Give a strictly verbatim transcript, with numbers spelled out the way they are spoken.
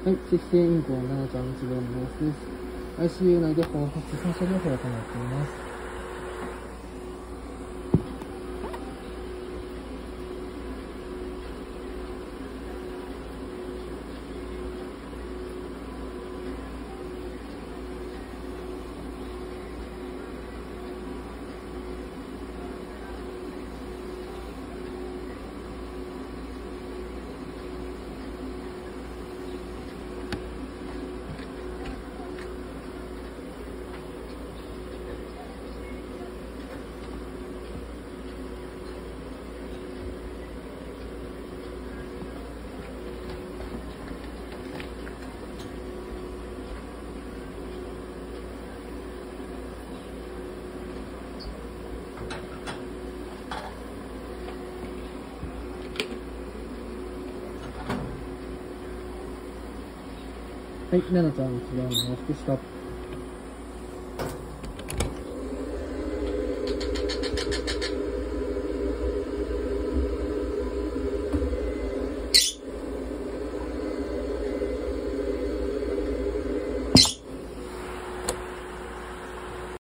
はい、赤星インコのななちゃんの治療の様子です。アイシーユー 内で包括酸素療法を行っています。はい、ななちゃんの治療の様子でした。